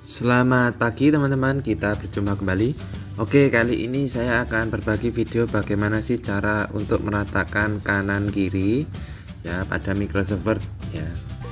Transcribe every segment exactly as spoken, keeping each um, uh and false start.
Selamat pagi teman-teman, kita berjumpa kembali. Oke, kali ini saya akan berbagi video bagaimana sih cara untuk meratakan kanan kiri ya pada Microsoft Word ya.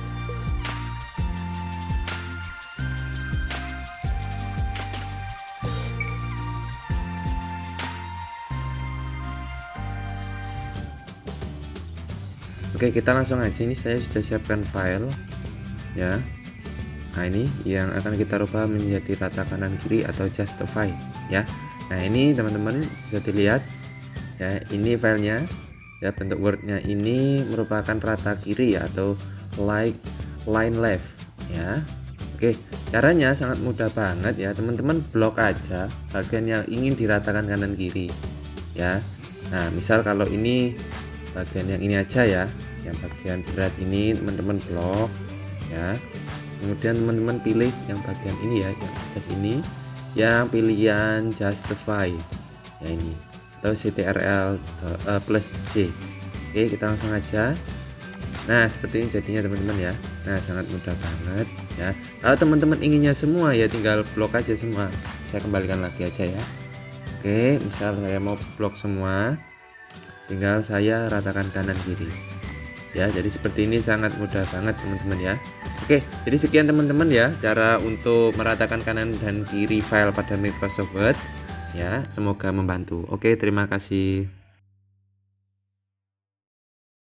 Oke, kita langsung aja. Ini saya sudah siapkan file ya. Nah, ini yang akan kita rubah menjadi rata kanan kiri atau justify ya. Nah, ini teman-teman bisa dilihat ya, ini filenya ya, bentuk wordnya ini merupakan rata kiri ya, atau like line left ya. Oke, caranya sangat mudah banget ya teman-teman, blok aja bagian yang ingin diratakan kanan kiri ya. Nah, misal kalau ini bagian yang ini aja ya, yang bagian berat ini teman-teman blok ya. Kemudian teman-teman pilih yang bagian ini ya, yang atas ini, yang pilihan justify ya ini, atau ctrl uh, plus J. Oke, kita langsung aja. Nah, seperti ini jadinya teman-teman ya. Nah, sangat mudah banget ya. Kalau teman-teman inginnya semua ya tinggal blok aja semua. Saya kembalikan lagi aja ya. Oke, misal saya mau blok semua, tinggal saya ratakan kanan kiri ya. Jadi seperti ini, sangat mudah banget teman-teman ya. Oke, jadi sekian teman-teman ya cara untuk meratakan kanan dan kiri file pada Microsoft Word ya. Semoga membantu. Oke, terima kasih.